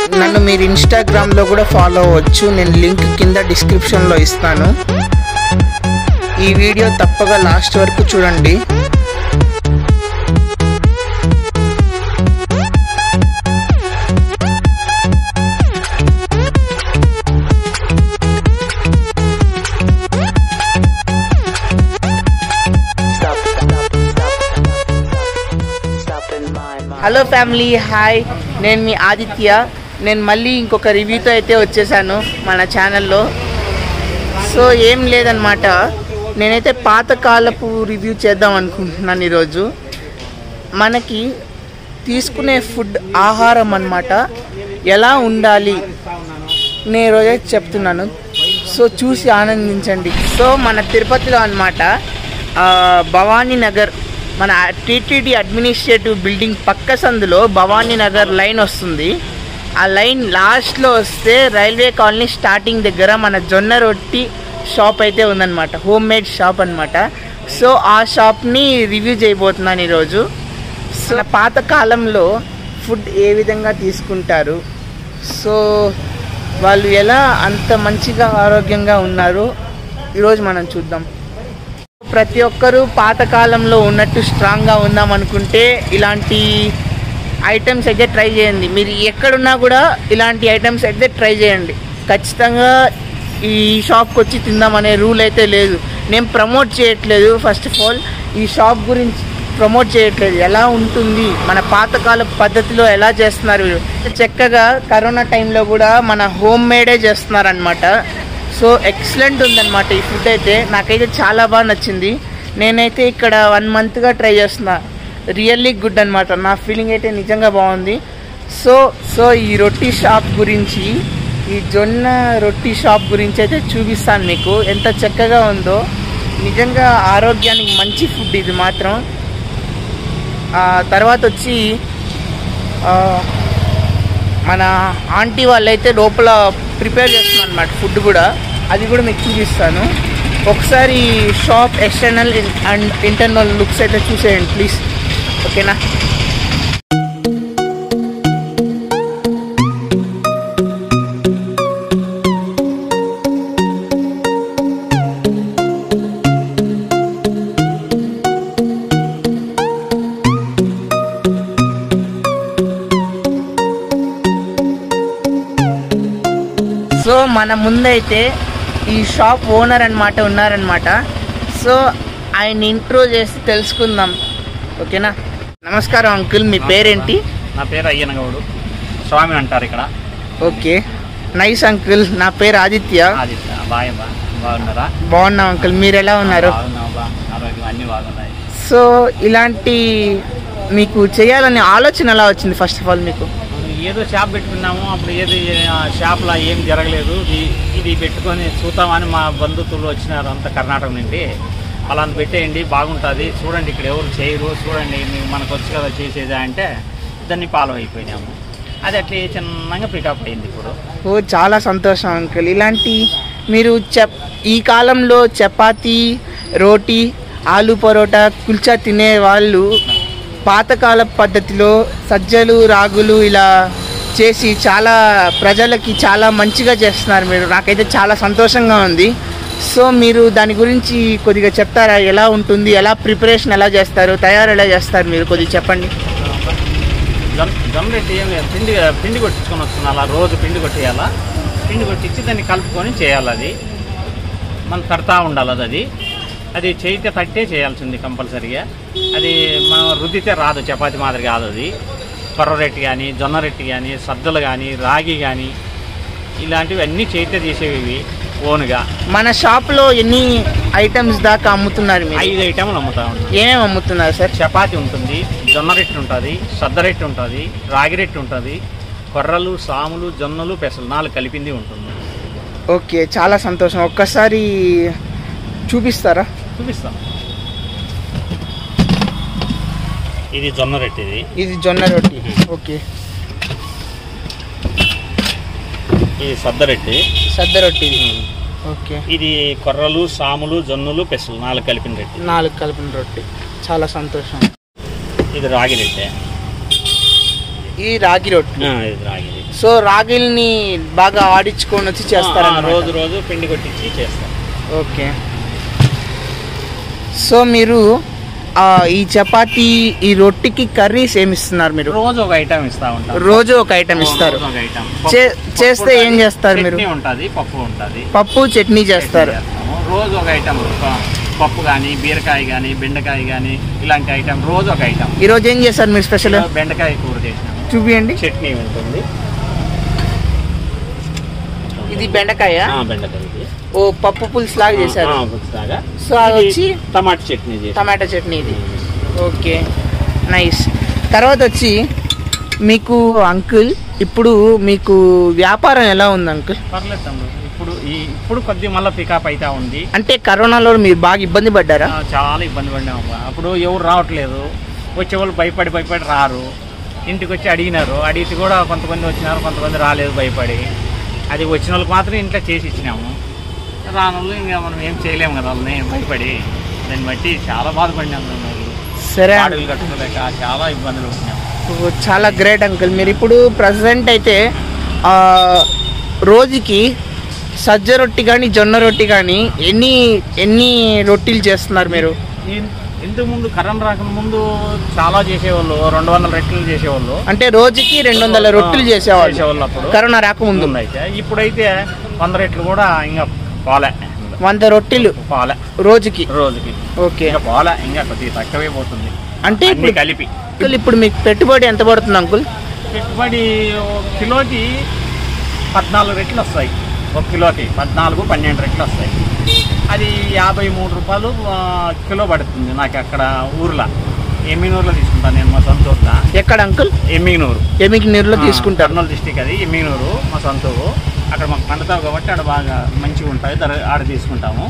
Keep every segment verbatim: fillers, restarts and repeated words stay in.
నన్ను మీరు ఇన్స్టాగ్రామ్లో కూడా ఫాలో అవ్వచ్చు. నేను లింక్ కింద డిస్క్రిప్షన్లో ఇస్తాను. ఈ వీడియో తప్పగా లాస్ట్ వరకు చూడండి. Hello family, hi. నేను మీ ఆదిత్య. నేను మళ్ళీ ఇంకొక రివ్యూతో అయితే వచ్చేసాను మన ఛానల్లో. సో ఏం లేదనమాట, నేనైతే పాతకాలపు రివ్యూ చేద్దాం అనుకుంటున్నాను ఈరోజు. మనకి తీసుకునే ఫుడ్, ఆహారం అన్నమాట ఎలా ఉండాలి నేను ఈరోజే చెప్తున్నాను. సో చూసి ఆనందించండి. సో మన తిరుపతిలో అన్నమాట భవానీ నగర్, మన టీటీడీ అడ్మినిస్ట్రేటివ్ బిల్డింగ్ పక్క సందులో భవానీ నగర్ లైన్ వస్తుంది. ఆ లైన్ లాస్ట్లో వస్తే రైల్వే కాలనీ స్టార్టింగ్ దగ్గర మన జొన్న రొట్టి షాప్ అయితే ఉందన్నమాట, హోమ్ మేడ్ షాప్ అనమాట. సో ఆ షాప్ని రివ్యూ చేయబోతున్నాను ఈరోజు. సో పాతకాలంలో ఫుడ్ ఏ విధంగా తీసుకుంటారు, సో వాళ్ళు ఎలా అంత మంచిగా ఆరోగ్యంగా ఉన్నారు ఈరోజు మనం చూద్దాం. ప్రతి ఒక్కరూ పాతకాలంలో ఉన్నట్టు స్ట్రాంగ్గా ఉందాం అనుకుంటే ఇలాంటి ఐటమ్స్ అయితే ట్రై చేయండి. మీరు ఎక్కడున్నా కూడా ఇలాంటి ఐటమ్స్ అయితే ట్రై చేయండి. ఖచ్చితంగా ఈ షాప్కి వచ్చి తిందామనే రూల్ అయితే లేదు. నేను ప్రమోట్ చేయట్లేదు, ఫస్ట్ ఆఫ్ ఆల్ ఈ షాప్ గురించి ప్రమోట్ చేయట్లేదు. ఎలా ఉంటుంది, మన పాతకాల పద్ధతిలో ఎలా చేస్తున్నారు. చక్కగా కరోనా టైంలో కూడా మన హోమ్ మేడే చేస్తున్నారనమాట. సో ఎక్సలెంట్ ఉందన్నమాట ఈ ఫుడ్ అయితే. నాకైతే చాలా బాగా నచ్చింది. నేనైతే ఇక్కడ వన్ మంత్గా ట్రై చేస్తున్నా. రియల్లీ గుడ్ అనమాట. నా ఫీలింగ్ అయితే నిజంగా బాగుంది. సో సో ఈ రొట్టి షాప్ గురించి, ఈ జొన్న రొట్టి షాప్ గురించి అయితే చూపిస్తాను మీకు. ఎంత చక్కగా ఉందో, నిజంగా ఆరోగ్యానికి మంచి ఫుడ్ ఇది మాత్రం. తర్వాత వచ్చి మన ఆంటీ వాళ్ళైతే లోపల ప్రిపేర్ చేస్తున్నారు అన్నమాట ఫుడ్ కూడా. అది కూడా మీకు చూపిస్తాను. ఒకసారి shop external and internal looks అయితే చూసేయండి ప్లీజ్, ఓకేనా. సో మన ముందైతే ఈ షాప్ ఓనర్ అనమాట ఉన్నారనమాట. సో ఆయన ఇంట్రో చేసి తెలుసుకుందాం, ఓకేనా. నమస్కారం అంకుల్, మీ పేరేంటి? నా పేరు అయ్యనగౌడు, స్వామి అంటారు ఇక్కడ. Okay, nice uncle. నా పేరు ఆదిత్య. ఆదిత్య బాయ్ బా బాగున్నారా? బాగున్నాం అంకుల్, మీరు ఎలా ఉన్నారు? ఆరోగ్యం అన్నీ బాగున్నాయి. సో ఇలాంటి మీకు చేయాలనే ఆలోచన ఎలా వచ్చింది ఫస్ట్ ఆఫ్ ఆల్ మీకు? ఏదో షాప్ పెట్టుకున్నాము, అప్పుడు ఏది షాప్లో ఏం జరగలేదు, ఇది పెట్టుకొని చూద్దామని మా బంధువులు వచ్చినారు అంతా కర్ణాటక నుండి. అలా పెట్టేయండి బాగుంటుంది, చూడండి ఇక్కడ ఎవరు చేయరు, చూడండి మనకు వచ్చి కదా చేసేదా అంటే దాన్ని ఫాలో అయిపోయినాము. అది అట్లా చిన్నగా పికప్ అయింది ఇప్పుడు. ఓ చాలా సంతోషం అంకుల్. ఇలాంటి మీరు చెప్ ఈ కాలంలో చపాతీ, రోటీ, ఆలు పరోటా, కుల్చా తినే వాళ్ళు పాతకాల పద్ధతిలో సజ్జలు, రాగులు ఇలా చేసి చాలా ప్రజలకి చాలా మంచిగా చేస్తున్నారు మీరు. నాకైతే చాలా సంతోషంగా ఉంది. సో మీరు దాని గురించి కొద్దిగా చెప్తారా? ఎలా ఉంటుంది, ఎలా ప్రిపరేషన్ ఎలా చేస్తారు, తయారు ఎలా చేస్తారు మీరు కొద్దిగా చెప్పండి. జొన్న రొట్టి ఏం లేదు, పిండి పిండి కొట్టించుకొని వస్తుంది. అలా రోజు పిండి కొట్టేయాలా, పిండి కొట్టించి దాన్ని కలుపుకొని చేయాలి. అది మనం తడతా ఉండాలి. అది అది అది చేయితే తట్టే చేయాల్సింది కంపల్సరీగా. అది మనం రుద్దితే రాదు, చపాతి మాదిరి కాదు అది. కొర్ర రొట్టి కానీ, జొన్న రొట్టి కానీ, సద్దలు కానీ, రాగి కానీ ఇలాంటివి అన్నీ చేయితే చేసేవి ఓన్గా. మన షాప్లో ఎన్ని ఐటమ్స్ దాకా అమ్ముతున్నారు మీరు? ఐదు ఐటమ్లు అమ్ముతా ఉంటాం. ఏమేమి అమ్ముతున్నారు సార్? చపాతి ఉంటుంది, జొన్న రొట్టి ఉంటుంది, సద్ద రొట్టి ఉంటుంది, రాగి రొట్టి ఉంటుంది, కొర్రలు, సాములు, జొన్నలు, పెసలు నాలుగు కలిపింది ఉంటుంది. ఓకే, చాలా సంతోషం. ఒక్కసారి చూపిస్తారా? చూపిస్తాం. ఇది జొన్న రొట్టి. ఇది ఇది జొన్న రొట్టి. ఓకే. ఇది సద్ద రొట్టి. సద్ద రొట్టి. ఓకే. ఇది కొర్రలు, సాములు, జొన్నలు, పెసలు నాలుగు కలిపిన రొట్టి. నాలుగు కలిపిన రొట్టి. చాలా సంతోషం. ఇది రాగి రొట్టె. ఈ రాగి రొట్టెలు. ఇది రాగి. సో రాగిల్ని బాగా ఆడించుకొని వచ్చి చేస్తారా? రోజు రోజు పిండి కొట్టించి చేస్తాం. ఓకే. సో మీరు ఈ చపాతీ ఈ రొట్టెకి కర్రీస్ ఏమి ఇస్తున్నారు మీరు? రోజు ఒక ఐటమ్ ఇస్తా ఉంటారు. రోజు ఒక ఐటమ్ ఇస్తారు. చేస్తే ఏం చేస్తారు మీరు? ఉంటుంది, పప్పు ఉంటుంది. పప్పు చట్నీ చేస్తారు. రోజు ఒక ఐటమ్, పప్పు కానీ, బీరకాయ కానీ, బెండకాయ కానీ, ఇలాంటి ఐటమ్ రోజు ఒక ఐటమ్. ఈ రోజు ఏం చేస్తారు మీరు స్పెషల్? బెండకాయ కూర చేసినాం. చూపియండి. చట్నీ ఉంటుంది. ఇది బెండకాయ. బెండకాయ ఓ పప్పు పులుసు లాగా చేశారు. సో అది వచ్చి టమాటా చట్నీ. టమాటా చట్నీ ఇది. Okay, nice. తర్వాత వచ్చి మీకు అంకుల్ ఇప్పుడు మీకు వ్యాపారం ఎలా ఉంది అంకుల్? పర్లేదు తమ్ముడు, ఇప్పుడు ఈ ఇప్పుడు కొద్దిగా మళ్ళీ పికప్ అయితే ఉంది. అంటే కరోనాలో మీరు బాగా ఇబ్బంది పడ్డారా? చాలా ఇబ్బంది పడ్డాము. అప్పుడు ఎవరు రావట్లేదు, వచ్చే వాళ్ళు భయపడి భయపడి రారు. ఇంటికి వచ్చి అడిగినారు, అడిగితే కూడా కొంతమంది వచ్చినారు, కొంతమంది రాలేదు భయపడి. అది వచ్చిన వాళ్ళకి మాత్రం ఇంట్లో చేసి ఇచ్చినాము. రాని వాళ్ళు ఇంకా మనం ఏం చేయలేము కదా, వాళ్ళని భయపడి. దాన్ని బట్టి చాలా బాధపడినాము. సరే, అడుగులు కట్టుకోలేక చాలా ఇబ్బందులు వచ్చినాము. చాలా గ్రేట్ అంకుల్. మీరు ఇప్పుడు ప్రజెంట్ అయితే రోజుకి సజ్జ రొట్టి కానీ జొన్న రొట్టి కానీ ఎన్ని ఎన్ని రొట్టెలు చేస్తున్నారు మీరు? ఇంతకు ముందు కరోనా రాక ముందు చాలా చేసేవాళ్ళు, రెండు వందల రొట్టెలు చేసేవాళ్ళు. అంటే రోజుకి రెండు వందల రొట్టెలు చేసేవాళ్ళు అప్పుడు కరోనా రాకముందు. అయితే ఇప్పుడైతే వంద రొట్టెలు కూడా ఇంకా పోలే. వంద రొట్టెలు పోలే రోజుకి రోజుకి ఓకే, పోలే, ఇంకా కొద్దిగా తక్కువే పోతుంది. అంటే ఇప్పుడు కలిపి ఇప్పుడు మీకు పెట్టుబడి ఎంత పడుతుంది అంకుల్? పెట్టుబడి కిలోకి పద్నాలుగు రెట్లు వస్తాయి. ఒక కిలోకి పద్నాలుగు పన్నెండు రెట్లు వస్తాయి. అది యాభై మూడు రూపాయలు కిలో పడుతుంది నాకు అక్కడ ఊర్లో. ఎమ్మిగనూరులో తీసుకుంటాను నేను, మా సొంత ఊర్లో. ఎక్కడ అంకుల్? ఎమ్మిగనూరు. ఎమ్మిగనూరులో తీసుకుంటారు. కర్నూలు డిస్టిక్ అది ఎమ్మిగనూరు, మా సొంత ఊరు. అక్కడ మాకు పండుతావు కాబట్టి ఆడ బాగా మంచిగా ఉంటాయి, ధర ఆడ తీసుకుంటాము.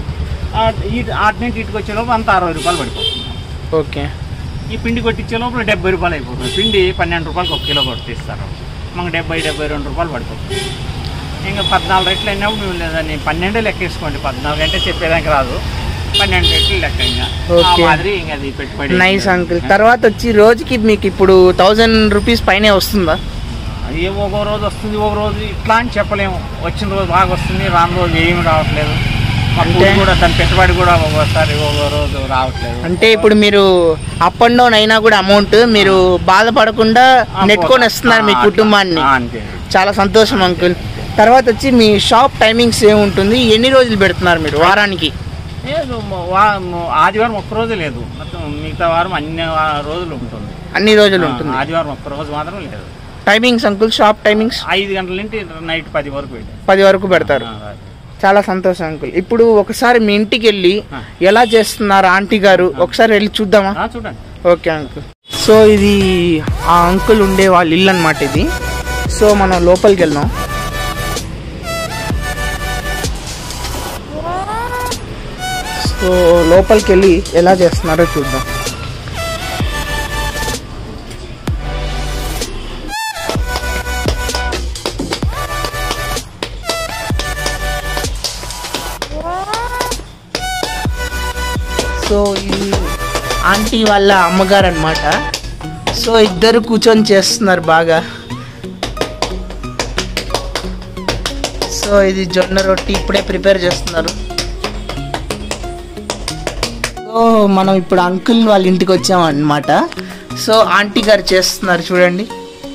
ఆటి నుంచి ఇటుకు వచ్చే లోపు అంత అరవై రూపాయలు పడిపోతుంది. ఓకే. ఈ పిండి కొట్టించే లోపల డెబ్బై రూపాయలు అయిపోతుంది. పిండి పన్నెండు రూపాయలకి ఒక కిలో కొట్టిస్తారు. మాకు డెబ్బై డెబ్బై రెండు రూపాయలు పడిపోతుంది. ఇంకా పద్నాలుగు రెట్లు అయినప్పుడు మేము లేదని పన్నెండే లెక్క వేసుకోండి. పద్నాలుగు అంటే చెప్పేదానికి రాదు, పన్నెండు రెట్లు లెక్క. ఇంకా మాదిరి ఇంకా అది పెట్టుబడి. Nice uncle. తర్వాత వచ్చి రోజుకి మీకు ఇప్పుడు థౌజండ్ రూపీస్ పైనే వస్తుందా? అది ఒక రోజు వస్తుంది, ఒక రోజు ఇట్లా అని చెప్పలేము. వచ్చిన రోజు బాగా వస్తుంది, రాని రోజు ఏమి రావట్లేదు. అంటే కూడా దాని పెట్టుబడి కూడా ఒక్కోసారి ఒక రోజు రావట్లేదు. అంటే ఇప్పుడు మీరు అప్ అండ్ డౌన్ అయినా కూడా అమౌంట్ మీరు బాధపడకుండా నెట్టుకొని వస్తున్నారు మీ కుటుంబాన్ని. చాలా సంతోషం అంకుల్. తర్వాత వచ్చి మీ షాప్ టైమింగ్స్ ఏముంటుంది? ఎన్ని రోజులు పెడుతున్నారు మీరు వారానికి? లేదు, ఆదివారం ఒక్క రోజు లేదు, మొత్తం మిగతా వారం అన్ని రోజులు ఉంటుంది. అన్ని రోజులు ఉంటుంది, ఆదివారం ఒక్క రోజు మాత్రం లేదు. Timings uncle shop timings? ఐదు గంటల నుండి నైట్ పది వరకు పది వరకు పెడతారు. చాలా సంతోషం అంకుల్. ఇప్పుడు ఒకసారి మీ ఇంటికి వెళ్ళి ఎలా చేస్తున్నారు ఆంటీ గారు ఒకసారి వెళ్ళి చూద్దామా? చూడండి. Okay uncle. సో ఇది ఆ అంకుల్ ఉండే వాళ్ళ ఇల్లు అన్నమాట ఇది. సో మనం లోపలికి వెళ్దాం. సో లోపలికి వెళ్ళి ఎలా చేస్తున్నారో చూద్దాం. సో ఇది ఆంటీ వాళ్ళ అమ్మగారు అన్నమాట. సో ఇద్దరు కూర్చొని చేస్తున్నారు బాగా. సో ఇది జొన్న రొట్టి ఇప్పుడే ప్రిపేర్ చేస్తున్నారు. సో మనం ఇప్పుడు అంకుల్ వాళ్ళ ఇంటికి వచ్చాం అన్నమాట. సో ఆంటీ గారు చేస్తున్నారు చూడండి.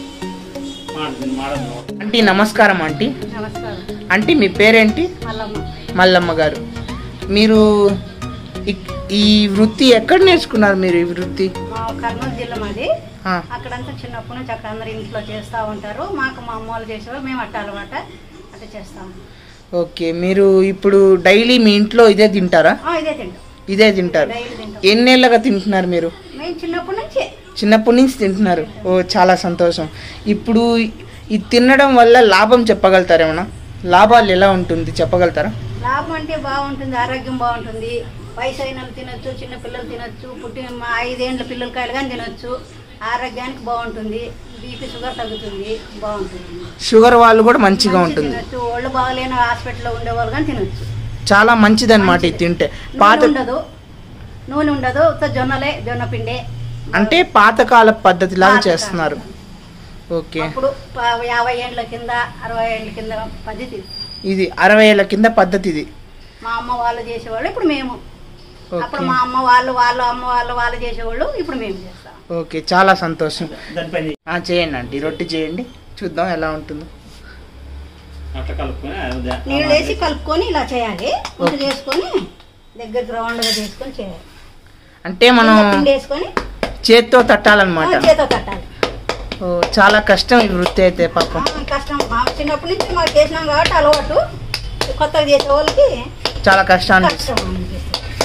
ఆంటీ నమస్కారం. ఆంటీ ఆంటీ మీ పేరేంటి? మల్లమ్మ గారు. మీరు ఈ వృత్తి ఎక్కడ నేర్చుకున్నారు? మీరు ఈ వృత్తి? కర్నూలు జిల్లా మాది. అక్కడంతా చిన్నప్పటి నుంచి అక్కడ అందరు ఇంట్లో చేస్తూ ఉంటారు. మాకు మా అమ్మ వాళ్ళు చేసేవారు, మేము అట్ట అలవాట అట్లా చేస్తాము. ఓకే. మీరు ఇప్పుడు డైలీ మీ ఇంట్లో ఇదే తింటారా? ఇదే తింటాం. ఇదే తింటారు. ఎన్నేళ్ళగా తింటున్నారు మీరు? మేము చిన్నప్పటి నుంచి చిన్నప్పటి నుంచి తింటున్నారు. ఓ చాలా సంతోషం. ఇప్పుడు ఇది తినడం వల్ల లాభం చెప్పగలుగుతారేమన్నా? లాభాలు ఎలా ఉంటుంది చెప్పగలుగుతారా? లాభం అంటే బాగుంటుంది, ఆరోగ్యం బాగుంటుంది. వయసు అయిన తినొచ్చు, చిన్న పిల్లలు తినొచ్చు, పుట్టిన ఐదేండ్ల పిల్లల కాయలు కానీ తినొచ్చు. ఆరోగ్యానికి బాగుంటుంది, బీపీ షుగర్ తగ్గుతుంది, బాగుంటుంది. షుగర్ వాళ్ళు కూడా మంచిగా ఉంటుంది. తినొచ్చు, ఒళ్ళు బాగలేని హాస్పిటల్లో ఉండేవాళ్ళు కానీ తినొచ్చు. చాలా మంచిది అనమాట ఇది తింటే. పాత ఉండదు, నూనె ఉండదు, జొన్నలే జొన్న పిండే. అంటే పాతకాల పద్ధతి లాగా చేస్తున్నారు. ఓకే. అప్పుడు ప- యాభై ఏళ్ళ కింద అరవై ఏళ్ళ కింద పద్ధతి. ఇది అరవై ఏళ్ళ కింద పద్ధతి ఇది. మా అమ్మ వాళ్ళు చేసేవాళ్ళు, ఇప్పుడు మేము. ఓకే. అప్పుడు మా అమ్మ వాళ్ళు వాళ్ళు అమ్మ వాళ్ళు వాళ్ళు చేసేవాళ్ళు, ఇప్పుడు మేము చేస్తాం. ఓకే, చాలా సంతోషం. ఆ, చేయండి ఆంటీ, రొట్టి చేయండి చూద్దాం ఎలా ఉంటుందో. అట్లా కలుపుకొని అది నీళ్ళు వేసి కలుపుకొని ఇలా చేయాలి. ముందు చేసుకొని దగ్గరికి రౌండ్గా చేసుకొని చేయాలి. అంటే మనం పిండి వేసుకొని చేత్తో తట్టాలన్నమాట. చేతో కట్టాలి. ఓ, చాలా కష్టం ఈ వృత్తి అయితే పాపం. ఆ, కష్టం. మా చిన్నప్పటి నుంచి మాకు చేసినాం కాబట్టి అలవాటు. కొత్తగా చేసే వాళ్ళకి చాలా కష్టం అనిపిస్తుంది. కష్టం అనిపిస్తుంది.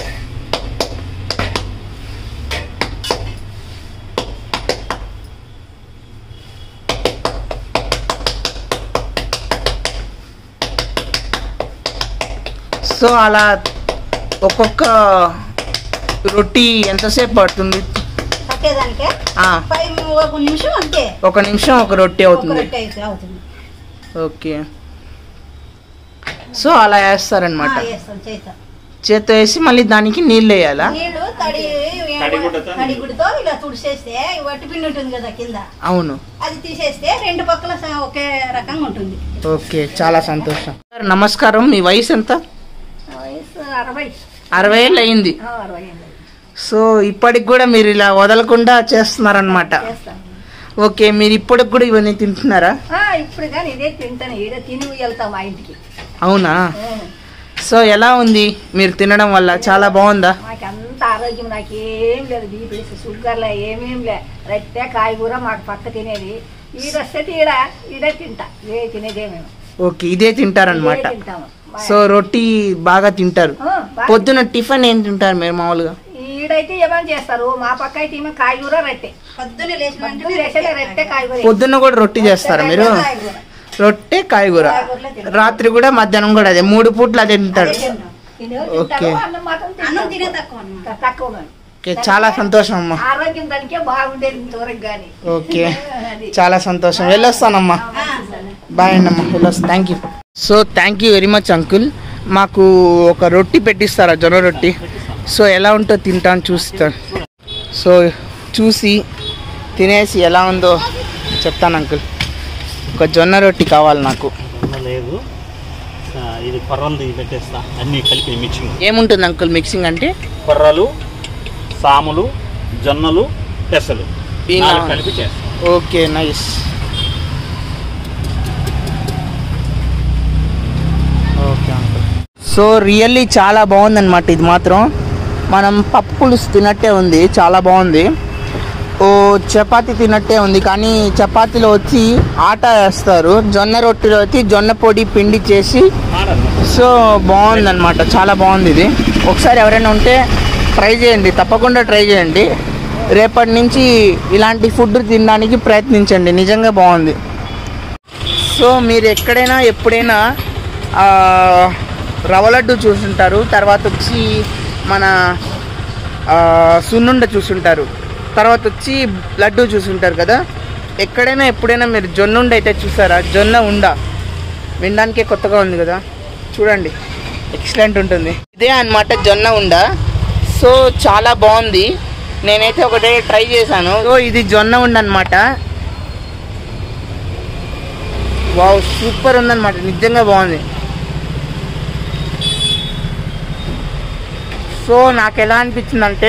సో అలా ఒక్కొక్క రొట్టి ఎంతసేపు పడుతుంది? కట్టేదానికే ఆ, ఫైవ్ ఒక నిమిషం అంతే. ఒక నిమిషం ఒక రొట్టి ఒక అవుతుంది. రొట్టె అయితే అవుతుంది. ఓకే. సో అలా వేస్తారనమాట. ఆ, వేస్తాం చేత. చేత్తో వేసి మళ్ళీ దానికి నీళ్ళు వేయాలా? నీళ్లు తడి తడిగుడ్డతో తడిగుడ్డతో ఇలా తుడిచేస్తే వట్టి పిండి ఉంటుంది కదా కింద, అవును. అది తీసేస్తే రెండు పక్కల స- ఒకే రకంగా ఉంటుంది. ఓకే, చాలా సంతోషం. సార్ నమస్కారం, మీ వయసు ఎంత? వయసు అరవై అరవై ఏళ్ళు అయింది. ఆ, అరవై ఏళ్ళు. సో ఇప్పటికి కూడా మీరు ఇలా వదలకుండా చేస్తున్నారనమాట. చేస్తాం. ఓకే, మీరు ఇప్పటికి కూడా ఇవన్నీ తింటున్నారా? ఆ, ఇప్పుడు కానీ ఇదే తింటాను. ఈడ తిని వెళ్తాం మా ఇంటికి. అవునా? ఆ, సో ఎలా ఉంది మీరు తినడం వల్ల? చాలా బాగుందా? మాకు అంత ఆరోగ్యం, నాకేం లేదు. బీపీ షుగర్లే ఏమేం లే. రొట్టె కాయగూర మాకు పక్క తినేది. ఈడ వస్తే ఈడ ఈడే తింటా. ఏ తినేదే మేము ఓకే, ఇదే తింటారనమాట. ఇదే తింటాము. సో రొట్టి బాగా తింటారు. ఆ, బాగా. పొద్దున టిఫిన్ ఏం తింటారు మీరు మామూలుగా? ఈడైతే ఏమని చేస్తారు, మా పక్క అయితే ఏమో కాయగూర రొట్టె. పొద్దున్నే లేచిన రొట్టె కాయగూర. పొద్దున్న కూడా రొట్టి చేస్తారా మీరు? కాయగూర. రొట్టె కాయగూర. కాయగూరలే తింటాం. రాత్రి కూడా మధ్యాహ్నం కూడా అదే, మూడు పూట్లు అదే తింటాడు. అదే తింటాం. తినేవాళ్ళు ఓకే. తింటారు, అన్నం మాత్రం తింటాం. అన్నం తినే తక్కువ అన్నమాట. తక్కువ మేము. ఓకే, చాలా సంతోషం అమ్మా. ఆరోగ్యం దానికే బాగుండేది ఇంతవరకు కానీ. ఓకే, అది. చాలా సంతోషం. వెళ్ళొస్తానమ్మా. ఆ, సరే. బాయ్ అండి అమ్మా, వెళ్ళొస్తా. Thank you. So thank you very much uncle. మాకు ఒక రొట్టి పెట్టిస్తారా, జొన్న రొట్టి? సో ఎలా ఉంటుందో తింటాను, చూస్తాను. సో చూసి తినేసి ఎలా ఉందో చెప్తాను అంకుల్. ఒక జొన్న రొట్టి కావాలి నాకు. లేదు, ఇది కొర్రలు పెట్టేస్తా, అన్ని కలిపి మిక్సింగ్. ఏముంటుంది అంకుల్ మిక్సింగ్ అంటే? కొర్రలు, సాములు, జొన్నలు, పెసలు ఈ నాలుగు నా- కలిపి చేస్తాం. Okay, nice. Okay uncle. So really చాలా బాగుందన్నమాట. ఇది మాత్రం మనం పప్పు పులుసు తిన్నట్టే ఉంది, చాలా బాగుంది. ఓ చపాతీ తిన్నట్టే ఉంది, కానీ చపాతీలో వచ్చి ఆట వేస్తారు, జొన్న రొట్టెలో వచ్చి జొన్న పొడి పిండి చేసి. సో బాగుందన్నమాట, చాలా బాగుంది ఇది. ఒకసారి ఎవరైనా ఉంటే ట్రై చేయండి, తప్పకుండా ట్రై చేయండి. రేపటి నుంచి ఇలాంటి ఫుడ్ తినడానికి ప్రయత్నించండి, నిజంగా బాగుంది. సో మీరు ఎక్కడైనా ఎప్పుడైనా ఆ, రవ్వ లడ్డు చూసుంటారు, తర్వాత వచ్చి మన ఆ, సున్నుండ చూసుంటారు, తర్వాత వచ్చి లడ్డు చూసుంటారు కదా. ఎక్కడైనా ఎప్పుడైనా మీరు జొన్న ఉండ అయితే చూసారా? జొన్న ఉండ వినడానికే కొత్తగా ఉంది కదా, చూడండి, ఎక్సలెంట్ ఉంటుంది. ఇదే అన్నమాట జొన్న ఉండ. సో చాలా బాగుంది, నేనైతే ఒకటే ట్రై చేశాను. సో ఇది జొన్న ఉండ అనమాట. వావ్, సూపర్ ఉందన్నమాట, నిజంగా బాగుంది. సో నాకు ఎలా అనిపించిందంటే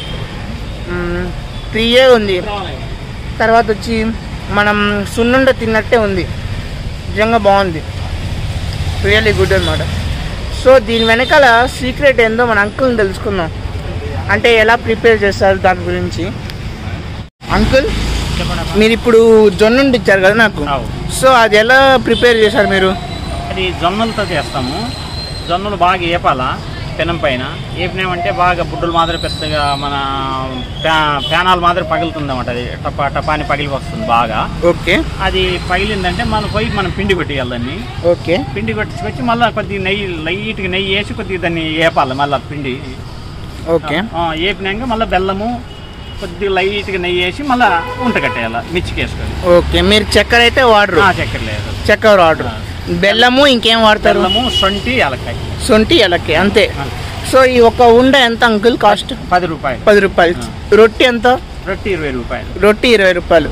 త్రీయే ఉంది, తర్వాత వచ్చి మనం సున్నుండ తిన్నట్టే ఉంది, నిజంగా బాగుంది, రియల్లీ గుడ్ అనమాట. సో దీని వెనకాల సీక్రెట్ ఏందో మన అంకుల్ని తెలుసుకుందాం, అంటే ఎలా ప్రిపేర్ చేస్తారు దాని గురించి. అంకుల్, మీరు ఇప్పుడు జొన్న ఉండి ఇచ్చారు కదా నాకు, సో అది ఎలా ప్రిపేర్ చేశారు మీరు? అది జొన్నలతో చేస్తాము. జొన్నలు బాగా ఏపాలా పెనం పైన. ఏపినామంటే బాగా బుడ్డలు మాదిరి పెద్దగా మన ప్యానాలు మాదిరి పగులుతుంది అన్నమాట. అది టపా టపాని పగిలి వస్తుంది బాగా. ఓకే. అది పగిలిందంటే మనం పోయి మనం పిండి కొట్టేయాలి దాన్ని. ఓకే. పిండి కొట్టుకొచ్చి మళ్ళీ కొద్దిగా నెయ్యి లైట్గా నెయ్యి వేసి కొద్దిగా దాన్ని ఏపాలి మళ్ళీ పిండి. ఓకే. ఏపినాక మళ్ళీ బెల్లము కొద్దిగా లైట్గా నెయ్యి వేసి మళ్ళీ ఉంట కట్టేయాలి మిర్చికి వేసుకొని. ఓకే, మీరు చక్కెర అయితే వాడరు? చక్కెర లేదు, చక్కెర వాడరు. బెల్లము ఇంకేం వాడతారు? బెల్లము, సొంటి, యాలక్కాయ. సొంటి యాలక్కాయ అంతే. సో ఈ ఒక ఉండ ఎంత అంకుల్ కాస్ట్? పది రూపాయలు. పది రూపాయలు. రొట్టి ఎంత? రొట్టి ఇరవై రూపాయలు. రొట్టి ఇరవై రూపాయలు.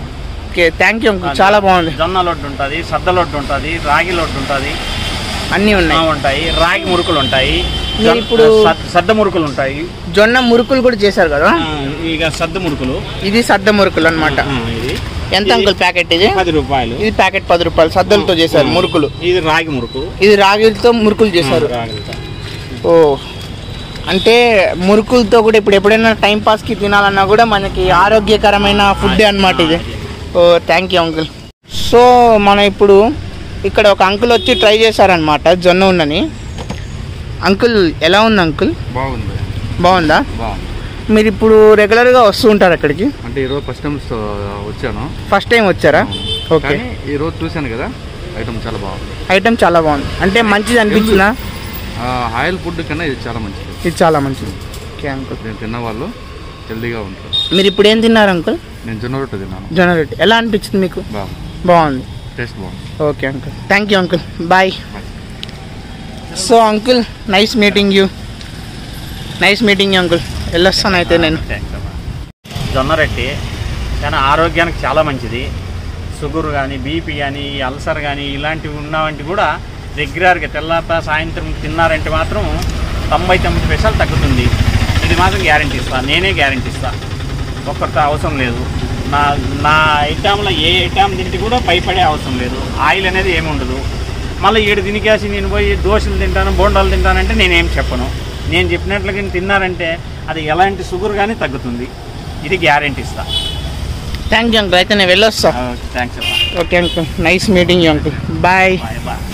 ఓకే థ్యాంక్ యూ అంకుల్, చాలా బాగుంది. జొన్న లొడ్డు ఉంటుంది, సద్ద లొడ్డు ఉంటుంది, రాగి లొడ్డు ఉంటుంది, అన్నీ ఉన్నాయి ఉంటాయి. రాగి మురుకులు ఉంటాయి, మీరు ఇప్పుడు సద్ద మురుకులు ఉంటాయి. జొన్న మురుకులు కూడా చేశారు కదా, ఇక సద్ద మురుకులు, ఇది సద్ద మురుకులు అన్నమాట. ఇది ఎంత అంకుల్ ప్యాకెట్? ఇది పది రూపాయలు. ఇది ప్యాకెట్ పది రూపాయలు, సద్దలతో చేశారు మురుకులు. ఇది రాగి మురుకు, ఇది రాగిలతో మురుకులు చేశారు. ఓ అంటే మురుకులతో కూడా ఇప్పుడు ఎప్పుడైనా టైం పాస్కి తినాలన్నా కూడా మనకి ఆరోగ్యకరమైన ఫుడ్ అన్నమాట ఇది. Oh thank you uncle. So మనం ఇప్పుడు ఇక్కడ ఒక అంకుల్ వచ్చి ట్రై చేశారనమాట జొన్న ఉన్నని. అంకుల్ ఎలా ఉంది అంకుల్? బాగుంది. బాగుందా? బాగుంది. మీరు ఇప్పుడు రెగ్యులర్గా వస్తూ ఉంటారు అక్కడికి? అంటే ఈరోజు ఫస్ట్ టైం వచ్చాను. ఫస్ట్ టైం వచ్చారా? ఓకే. ఈరోజు చూశాను కదా, ఐటమ్ చాలా బాగుంది. ఐటమ్ చాలా బాగుంది అంటే మంచిది అనిపించిందా? ఆయిల్ ఫుడ్ కన్నా ఇది చాలా మంచిది. ఇది చాలా మంచిది. Okay uncle. నేను తిన్న వాళ్ళు హెల్దీగా ఉంటారు. మీరు ఇప్పుడు ఏం తిన్నారు అంకుల్? నేను జొన్న రొట్టె తిన్నాను. జొన్న రొట్టె ఎలా అనిపించింది మీకు? బాగుంది. బాగుంది. టేస్ట్ బాగుంది. Okay uncle, thank you uncle, bye. So uncle nice meeting you, nice meeting you uncle. వెళ్ళొస్తాను అయితే నేను. జొన్న రొట్టె కానీ ఆరోగ్యానికి చాలా మంచిది. షుగర్ కానీ, బీపీ కానీ, అల్సర్ కానీ ఇలాంటివి ఉన్నవంటి కూడా రెగ్యులర్గా తెల్లాప సాయంత్రం తిన్నారంటే మాత్రం తొంభై తొమ్మిది పైసలు తగ్గుతుంది. ఇది మాత్రం గ్యారంటీ ఇస్తాను, నేనే గ్యారంటీ ఇస్తాను. ఒక్కరితో అవసరం లేదు. నా నా ఐటమ్లో ఏ ఐటమ్ తింటే కూడా భయపడే అవసరం లేదు. ఆయిల్ అనేది ఏమి ఉండదు. మళ్ళీ ఏడు తినికేసి నేను పోయి దోశలు తింటాను, బోండాలు తింటానంటే నేనేం చెప్పను. నేను చెప్పినట్లుగా తిన్నారంటే అది ఎలాంటి షుగర్ కానీ తగ్గుతుంది. ఇది గ్యారంటీ ఇస్తా. థ్యాంక్ యూ అంకుల్, అయితే నేను వెళ్ళొస్తా. Thanks. Okay uncle, nice meeting you uncle, bye. Bye bye.